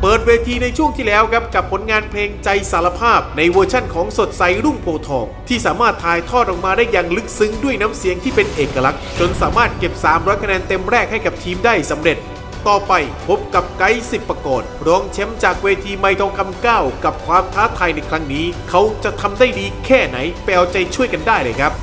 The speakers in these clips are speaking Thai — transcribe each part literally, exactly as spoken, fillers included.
ปิดเวทีในช่วงที่แล้วครับกับผลงานเพลงใจสารภาพในเวอร์ชั่นของสดใสรุ่งโพธิ์ทองที่สามารถถ่ายทอดออกมาได้อย่างลึกซึ้งด้วยน้ำเสียงที่เป็นเอกลักษณ์จนสามารถเก็บสามร้อยคะแนนเต็มแรกให้กับทีมได้สำเร็จต่อไปพบกับไกด์สิบประกรณ์รองแชมป์จากเวทีไมค์ทองคำเก้ากับความท้าทายในครั้งนี้เขาจะทำได้ดีแค่ไหนไปเอาใจช่วยกันได้เลยครับ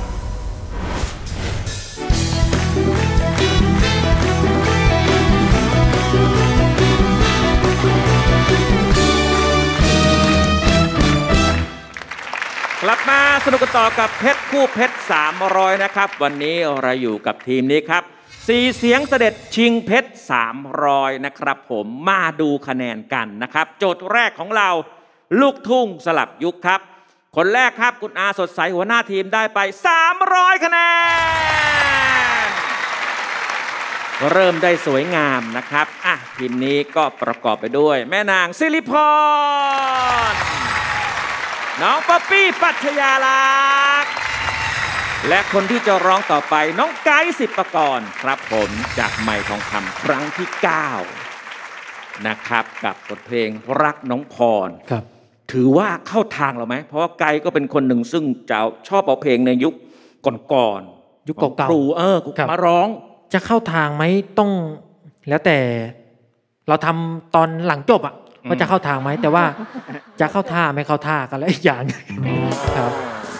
กลับมาสนุกกันต่อกับเพชรคู่เพชรสามร้อยนะครับวันนี้เราอยู่กับทีมนี้ครับสี่เสียงเสด็จชิงเพชรสามร้อยนะครับผมมาดูคะแนนกันนะครับโจทย์แรกของเราลูกทุ่งสลับยุคครับคนแรกครับคุณอาสดใสหัวหน้าทีมได้ไปสามร้อยคะแนนเริ่มได้สวยงามนะครับอ่ะทีมนี้ก็ประกอบไปด้วยแม่นางสิริพรน้องป๊อปปี้ปัชญาลักษณ์และคนที่จะร้องต่อไปน้องไกด์สิบประกรณ์ครับผมจากไมค์ทองคำครั้งที่เก้านะครับกับบทเพลงรักน้องพรครับถือว่าเข้าทางเราไหมเพราะว่าไกด์ก็เป็นคนหนึ่งซึ่งจะชอบเอาเพลงในยุคก่อนๆยุคเก่าๆครูเออมาร้องจะเข้าทางไหมต้องแล้วแต่เราทำตอนหลังจบอ่ะว่าจะเข้าทางไหมแต่ว่าจะเข้าท่าไม่เข้าท่ากันแล้วอีกอย่างครับ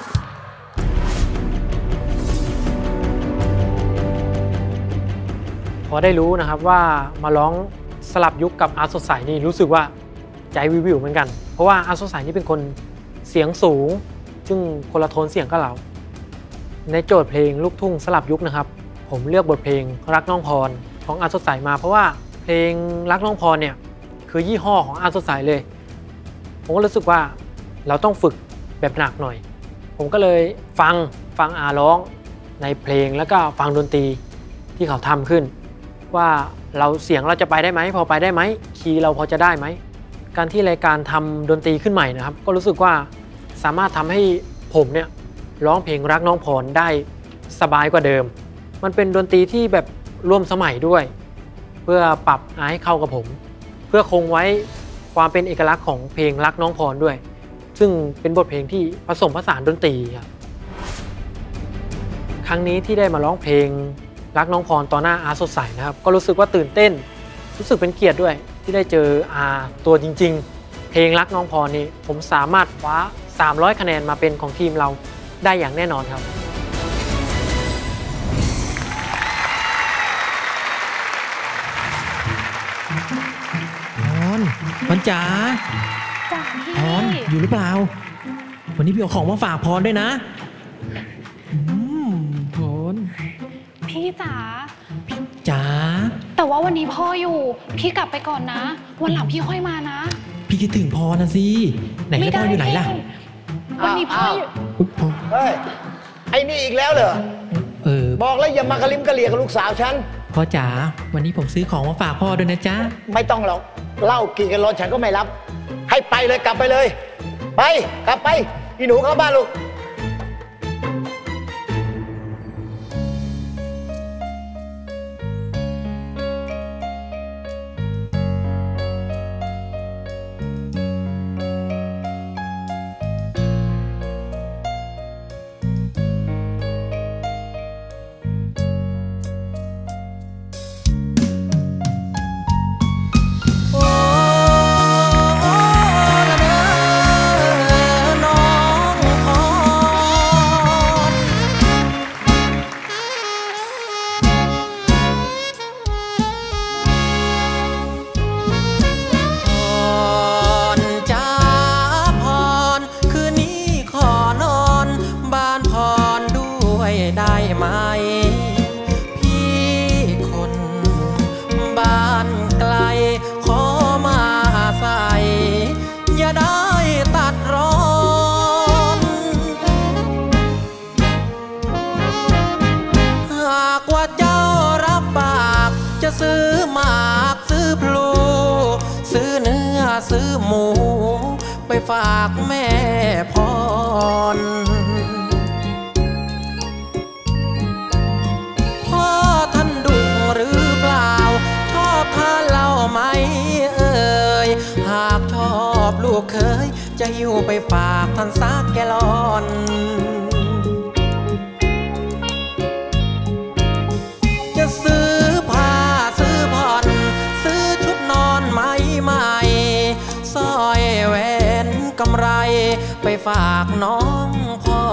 พอได้รู้นะครับว่ามาร้องสลับยุคกับอาร์ตสดใสนี่รู้สึกว่าใจวิววิวเหมือนกันเพราะว่าอาร์ตสดใสนี่เป็นคนเสียงสูงซึ่งคนละโทนเสียงกับเราในโจทย์เพลงลูกทุ่งสลับยุคนะครับผมเลือกบทเพลงรักน้องพรของอาร์ตสดใสมาเพราะว่าเพลงรักน้องพรเนี่ยคือยี่ห้อของอาร์ตสดใสเลยผมก็รู้สึกว่าเราต้องฝึกแบบหนักหน่อยผมก็เลยฟังฟังอาร้องในเพลงแล้วก็ฟังดนตรีที่เขาทำขึ้นว่าเราเสียงเราจะไปได้ไหมพอไปได้ไหมคีย์เราพอจะได้ไหมการที่รายการทำดนตรีขึ้นใหม่นะครับก็รู้สึกว่าสามารถทำให้ผมเนี่ยร้องเพลงรักน้องพรได้สบายกว่าเดิมมันเป็นดนตรีที่แบบร่วมสมัยด้วยเพื่อปรับให้เข้ากับผมเพื่อคงไว้ความเป็นเอกลักษณ์ของเพลงรักน้องพรด้วยซึ่งเป็นบทเพลงที่ผสมผสานดนตรีครับครั้งนี้ที่ได้มาร้องเพลงรักน้องพรต่อหน้าอาสดใสนะครับก็รู้สึกว่าตื่นเต้นรู้สึกเป็นเกียรติด้วยที่ได้เจออาตัวจริงๆเพลงรักน้องพรนี่ผมสามารถคว้าสามร้อยคะแนนมาเป็นของทีมเราได้อย่างแน่นอนครับพรจ๋าพรอยู่หรือเปล่าวันนี้พี่เอาของมาฝากพรด้วยนะพรพี่จ๋าจ๋าแต่ว่าวันนี้พ่ออยู่พี่กลับไปก่อนนะวันหลังพี่ค่อยมานะพี่คิดถึงพรนะสิไหนแล้วพ่ออยู่ไหนล่ะวันนี้พ่ออยู่เฮ้ยไอ้นี่อีกแล้วเหรอเออบอกแล้วอย่ามากระลิมกระเหลี่ยกับลูกสาวฉันพ่อจ๋าวันนี้ผมซื้อของมาฝากพ่อด้วยนะจ๊ะไม่ต้องหรอกเหล้ากี่กันร้อนฉันก็ไม่รับให้ไปเลยกลับไปเลยไปกลับไปอีหนูเข้าบ้านลูกซื้อหมากซื้อพลูซื้อเนื้อซื้อหมูไปฝากแม่พรพ่อท่านดุหรือเปล่าชอบทานเหล้าไหมเอ่ยหจะหิ้วไปฝากท่านสักแกลอนจะซื้อผ้าซื้อผ่อนซื้อชุดนอนใหม่ใหม่สร้อยแหวนกำไรไปฝากน้องพ่อ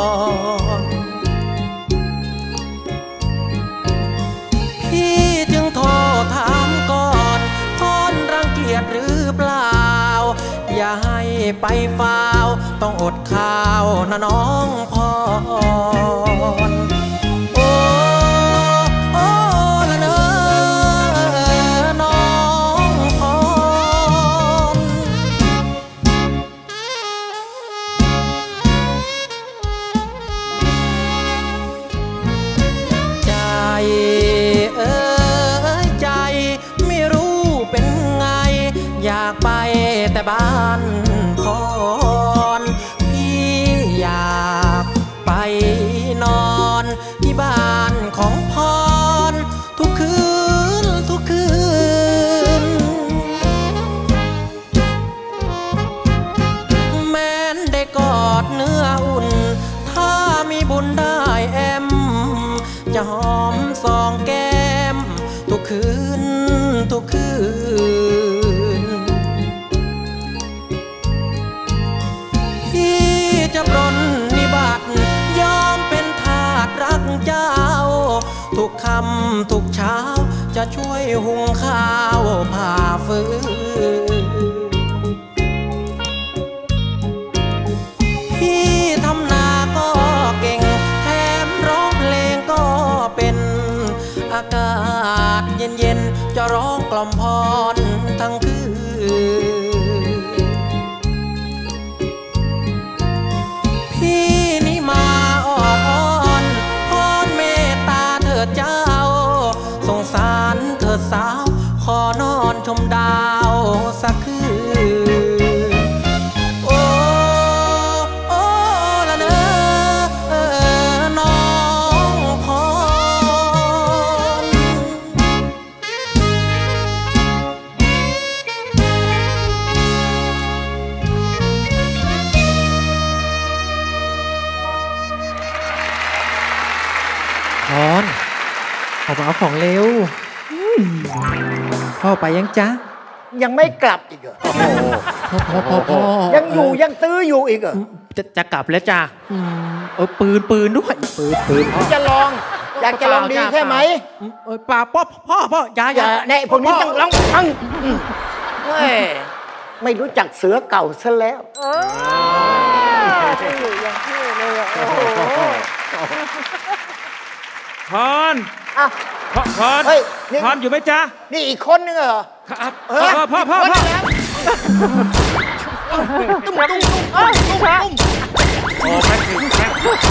พี่จึงโทรถามก่อนพรรังเกียจหรือเปล่าอย่าให้ไปฟาวต้องอดข้าวนะน้องพรโอ้โอ้ละเนอน้องพรใจเอ้ยใจไม่รู้เป็นไงอยากไปแต่บ้านพรพี่อยากไปนอนที่บ้านของพรทุกคืนทุกคืนแม้นได้กอดเนื้ออุ่นถ้ามีบุญได้แอมจะหอมสองแก้มทุกคืนทุกคืนพี่จะปรนนิบัติยอมเป็นทาสรักเจ้าทุกคำทุกเช้าจะช่วยหุงข้าวผ่าฟืนพี่ทำนาก็เก่งแถมร้องเพลงก็เป็นอากาศเย็นๆจะร้องกล่อมพรทั้งคืนพี่นี่มาอ่อนพรเมตตาเถิดเจ้าสงสารเถิดสาวขอนอนชมดาวสักคืนโอ้โอ้ละเนอน้องพรพรออกมาเอาของเร็วพ่อไปยังจ๊ะยังไม่กลับอีกเหรอพ่อพ่อพ่อพ่อยังอยู่ยังตื้ออยู่อีกเหรอจะจะกลับแล้วจ้ะอืมเออปืนปืนด้วยปืนปืนพ่อจะลอง อยากจะลองดีแค่ไหมเออป่าพ่อพ่อพ่ออย่าอย่อาย่าเนี่ยพวกนี้ต้องลองฟังอืมเฮ้ยไม่รู้จักเสือเก่าซะแล้วอยู่อย่างที่เลยอ่ะโอ้โหพรอ้าวพรพรเฮ้ยนี่พรอยู่ไหมจ๊ะนี่อีกคนนึงเหรอครับเออพ่อพ่อพ่ออีกคนพ่อนึงแล้วตุ้มตุ้มตุ้มเอ้ยตุ้มตุ้มโอ้แม่ถึงแม่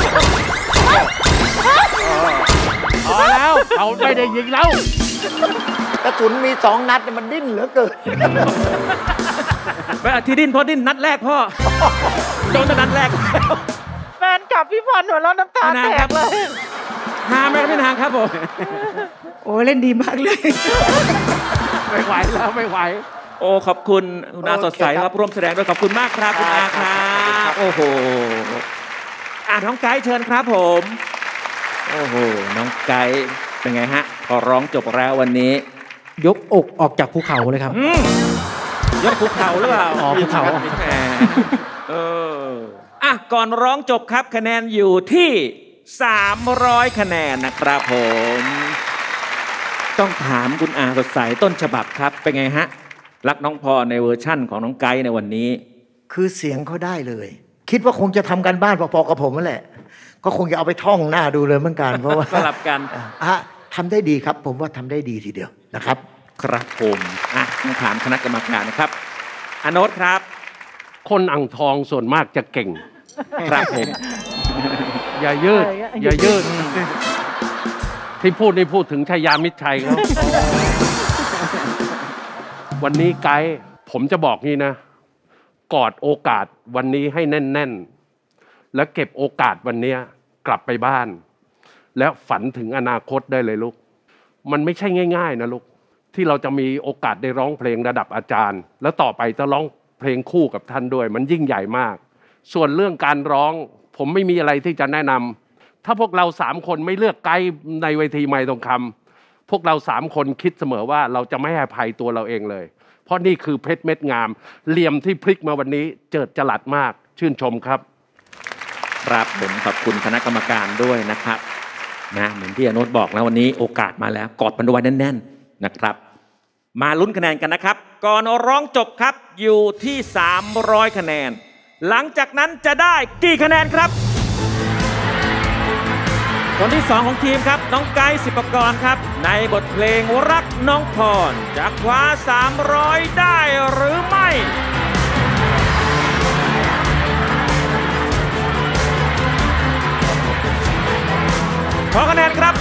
พอแล้วเขาไม่ได้ยิงแล้วกระสุนมีสองนัดเนี่ยมันดิ้นเหลือเกินไปที่ดิ้นเพราะดิ้นนัดแรกพ่อโดนแต่นัดแรกแล้วแฟนกลับพี่พรหัวเราะน้ำตาแตกเลยหาไหมครับพี่นางครับผมโอ้เล่นดีมากเลยไม่ไหวแล้วไม่ไหวโอ้ขอบคุณคุณอาสดใสครับร่วมแสดงด้วยขอบคุณมากครับคุณอาครับโอ้โหอ่ะน้องไก่เชิญครับผมโอ้โหน้องไก่เป็นไงฮะพอร้องจบแล้ววันนี้ยกอกออกจากภูเขาเลยครับอืมยกภูเขาหรือเปล่าอ๋อภูเขาแหมเอออ่ะก่อนร้องจบครับคะแนนอยู่ที่สามร้อยคะแนนนะครับผมต้องถามคุณอาสดใสต้นฉบับครับเป็นไงฮะรักน้องพรในเวอร์ชั่นของน้องไกด์ในวันนี้คือเสียงเขาได้เลย คิดว่าคงจะทำกันบ้านพอๆกับผมนั่นแหละ ก็คงจะเอาไปท่องหน้าดูเลยเหมือนกันเพราะว่าสลับกันอ่ะทำได้ดีครับ ผมว่าทำได้ดีทีเดียวนะครับครับผมอ่ะต้องถามคณะกรรมการนะครับอโนตครับคนอ่างทองส่วนมากจะเก่งครับผมอย่ายืด อย่ายืด ที่พูดนี่พูดถึงชัยยามิตรชัยเขา วันนี้ไกด์ผมจะบอกนี่นะ กอดโอกาสวันนี้ให้แน่นๆ แล้วเก็บโอกาสวันนี้กลับไปบ้าน แล้วฝันถึงอนาคตได้เลยลูก มันไม่ใช่ง่ายๆนะลูก ที่เราจะมีโอกาสได้ร้องเพลงระดับอาจารย์ แล้วต่อไปจะร้องเพลงคู่กับท่านด้วยมันยิ่งใหญ่มากส่วนเรื่องการร้องผมไม่มีอะไรที่จะแนะนำถ้าพวกเราสามคนไม่เลือกไกด์ในเวทีไมค์ทองคำพวกเราสามคนคิดเสมอว่าเราจะไม่ให้อภัยตัวเราเองเลยเพราะนี่คือเพชรเม็ดงามเหลี่ยมที่พลิกมาวันนี้เจิดจรัสมากชื่นชมครับครับผมขอบคุณคณะกรรมการด้วยนะครับนะเหมือนที่อนุชบอกแล้ววันนี้โอกาสมาแล้วกอดมันไว้แน่นๆนะครับมาลุ้นคะแนนกันนะครับก่อนร้องจบครับอยู่ที่สามร้อยคะแนนหลังจากนั้นจะได้กี่คะแนนครับคนที่สองของทีมครับน้องไกด์ศิปกรครับในบทเพลงรักน้องพรจะคว้าสามร้อยได้หรือไม่ขอคะแนนครับ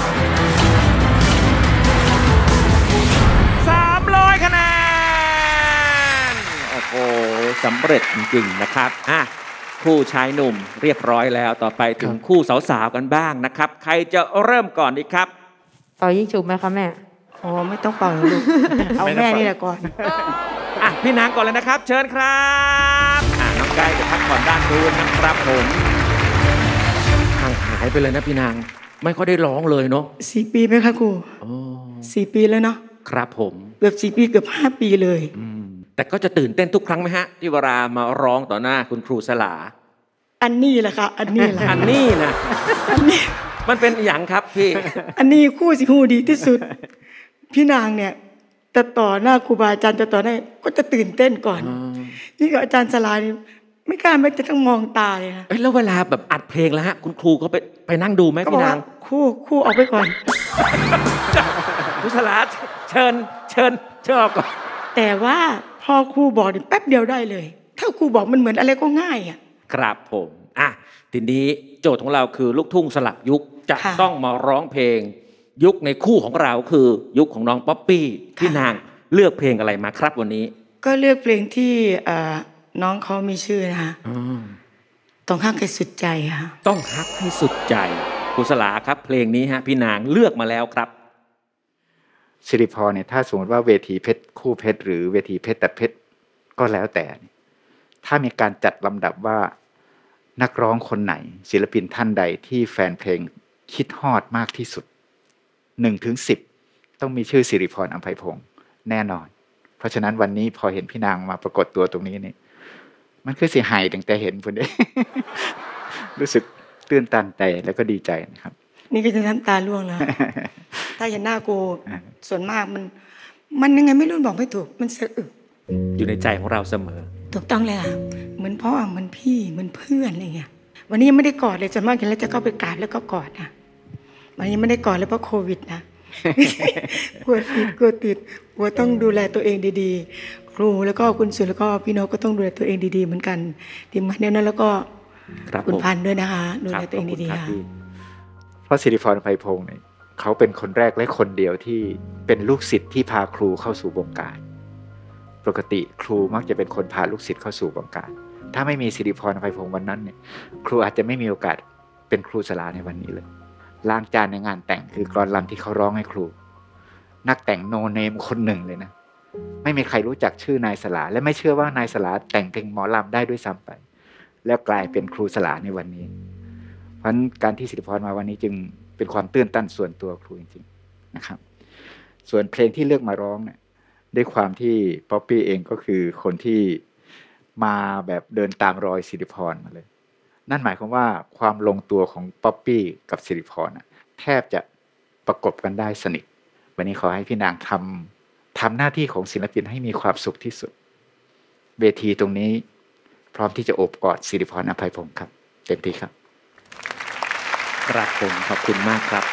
สามร้อยคะแนนโอ้โหสำเร็จจริงๆนะครับอ่ะคู่ชายหนุ่มเรียบร้อยแล้วต่อไปถึงคู่สาวๆกันบ้างนะครับใครจะเริ่มก่อนดีครับเป่ายิงฉุบไหมคะแม่อ๋อไม่ต้องเป่าลูก เอาแม่นี่แหละก่อนอ่ะพี่นางก่อนเลยนะครับเชิญครับอ่ะน้องไก่จะพักก่อนด้านนู้นนะครับผมห่างหายไปเลยนะพี่นางไม่ค่อยได้ร้องเลยเนาะสี่ปีไหมคะครูสี่ปีแล้วเนาะครับผมเกือบสี่ปีเกือบห้าปีเลยแต่ก็จะตื่นเต้นทุกครั้งไหมฮะที่เวลามาร้องต่อหน้าคุณครูสลาอันนี้แหละค่ะอันนี้แหละอันนี้นะอันนี้มันเป็นอย่างครับพี่อันนี้คู่สิฮูดีที่สุดพี่นางเนี่ยจะต่อหน้าครูบาอาจารย์จะต่อได้ก็จะตื่นเต้นก่อนนี่กับอาจารย์สลานี่ไม่กล้าไม่จะต้องมองตาเลยค่ะเอ้ยแล้วเวลาแบบอัดเพลงแล้วฮะคุณครูก็ไปไปนั่งดูไหมพี่นางคู่คู่ออกไปก่อนครูสลาเชิญเชิญเชิญออกก่อนแต่ว่าพอครูบอกนี่แป๊บเดียวได้เลยถ้าครูบอกมันเหมือนอะไรก็ง่ายอ่ะครับผมอ่ะทีนี้โจทย์ของเราคือลูกทุ่งสลับยุคจะต้องมาร้องเพลงยุคในคู่ของเราคือยุคของน้องป๊อปปี้พี่นางเลือกเพลงอะไรมาครับวันนี้ก็เลือกเพลงที่น้องเขามีชื่อนะคะต้องฮักให้สุดใจค่ะต้องฮักให้สุดใจครูสลาครับเพลงนี้ฮะพี่นางเลือกมาแล้วครับสิริพรเนี่ยถ้าสมมติว่าเวทีเพชรคู่เพชรหรือเวทีเพชรแต่เพชรก็แล้วแต่ถ้ามีการจัดลำดับว่านักร้องคนไหนศิลปินท่านใดที่แฟนเพลงคิดฮอดมากที่สุดหนึ่งถึงสิบต้องมีชื่อสิริพรอำไพพงษ์แน่นอนเพราะฉะนั้นวันนี้พอเห็นพี่นางมาปรากฏตัวตรงนี้นี่มันคือเสียหายตั้งแต่เห็นคนเดียวรู้สึกตื่นตันใจแล้วก็ดีใจนะครับนี่ก็จะน้ำตาร่วงแล้วถ้าเห็นหน้ากูส่วนมากมันมันยังไงไม่รู้บอกไม่ถูกมันสะอึกอยู่ในใจของเราเสมอถูกต้องเลยค่ะเหมือนพ่อเหมือนพี่เหมือนเพื่อนอะไรเงี้ยวันนี้ยังไม่ได้กอดเลยส่วนมากเห็นแล้วจะเข้าไปกราบแล้วก็กอดนะวันนี้ไม่ได้กอดเลยเพราะโควิดนะกลัวติดกลัวติดกลัวต้องดูแลตัวเองดีๆครูแล้วก็คุณสุแล้วก็พี่น้องก็ต้องดูแลตัวเองดีๆเหมือนกันทีมงานเนี่ยนั้นแล้วก็คุณพันธุ์ด้วยนะคะดูแลตัวเองดีๆค่ะเพราะสิริพรอำไพพงษ์เนี่ยเขาเป็นคนแรกและคนเดียวที่เป็นลูกศิษย์ที่พาครูเข้าสู่วงการปกติครูมักจะเป็นคนพาลูกศิษย์เข้าสู่วงการถ้าไม่มีสิริพรอำไพพงษ์วันนั้นเนี่ยครูอาจจะไม่มีโอกาสเป็นครูสลาในวันนี้เลยล้างจานในงานแต่งคือกลอนรำที่เขาร้องให้ครูนักแต่งโนเนมคนหนึ่งเลยนะไม่มีใครรู้จักชื่อนายสลาและไม่เชื่อว่านายสลาแต่งเพลงหมอลำได้ด้วยซ้ำไปแล้วกลายเป็นครูสลาในวันนี้เพราะฉะนั้นการที่สิริพรมาวันนี้จึงเป็นความตื่นตันส่วนตัวครูจริงๆนะครับส่วนเพลงที่เลือกมาร้องเนี่ยด้วยความที่ป๊อปปี้เองก็คือคนที่มาแบบเดินตามรอยสิริพรมาเลยนั่นหมายความว่าความลงตัวของป๊อปปี้กับสิริพรแทบจะประกบกันได้สนิทวันนี้ขอให้พี่นางทำทำหน้าที่ของศิลปินให้มีความสุขที่สุดเวทีตรงนี้พร้อมที่จะโอบกอดสิริพรอำไพพงษ์ครับเต็มที่ครับครับผมขอบคุณมากครับ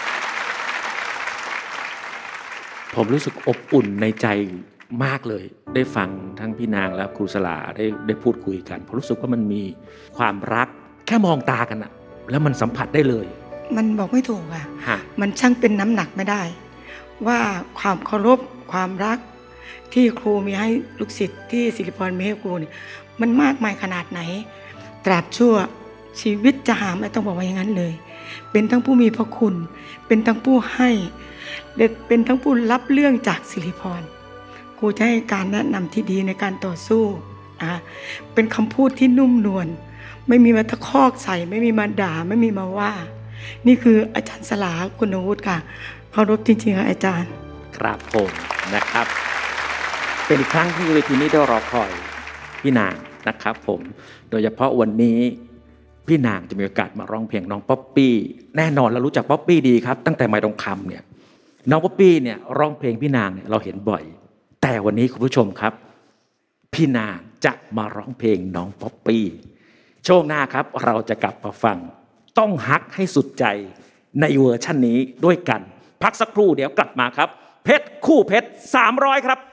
ผมรู้สึกอบอุ่นในใจมากเลยได้ฟังทั้งพี่นางและครูสลาได้ได้พูดคุยกันผมรู้สึกว่ามันมีความรักแค่มองตากันอะแล้วมันสัมผัสได้เลยมันบอกไม่ถูกอะมันช่างเป็นน้ำหนักไม่ได้ว่าความเคารพความรักที่ครูมีให้ลูกศิษย์ที่สิริพรมีให้ครูเนี่ยมันมากมายขนาดไหนตราบชั่วชีวิตจะหาไม่ต้องบอกว่าอย่างนั้นเลยเป็นทั้งผู้มีพระคุณเป็นทั้งผู้ให้และเป็นทั้งผู้รับเรื่องจากสิริพรครูจะให้การแนะนำที่ดีในการต่อสู้อ่ะเป็นคำพูดที่นุ่มนวลไม่มีมาตะคอกใส่ไม่มีมาด่าไม่มีมาว่านี่คืออาจารย์สลาคุณวุฒิค่ะเคารพจริงๆค่ะอาจารย์ครับผมนะครับเป็นอีกครั้งที่เวทีนี้ได้รอคอยพี่นางนะครับผมโดยเฉพาะวันนี้พี่นางจะมีโอกาสมาร้องเพลงน้องป๊อปปี้แน่นอนเรารู้จักป๊อปปี้ดีครับตั้งแต่ไม้ทองคำเนี่ยน้องป๊อปปี้เนี่ยร้องเพลงพี่นางเนี่ยเราเห็นบ่อยแต่วันนี้คุณผู้ชมครับพี่นางจะมาร้องเพลงน้องป๊อปปี้ช่วงหน้าครับเราจะกลับมาฟังต้องฮักให้สุดใจในเวอร์ชันนี้ด้วยกันพักสักครู่เดี๋ยวกลับมาครับเพชรคู่เพชรสามร้อยครับ